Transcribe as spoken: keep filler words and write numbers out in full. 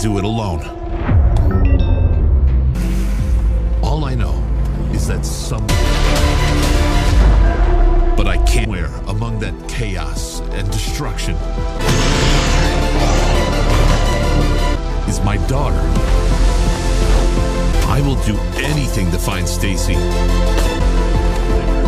do it alone. All I know is that some... But I can't wear among that chaos and destruction is my daughter. I will do anything to find Stacy.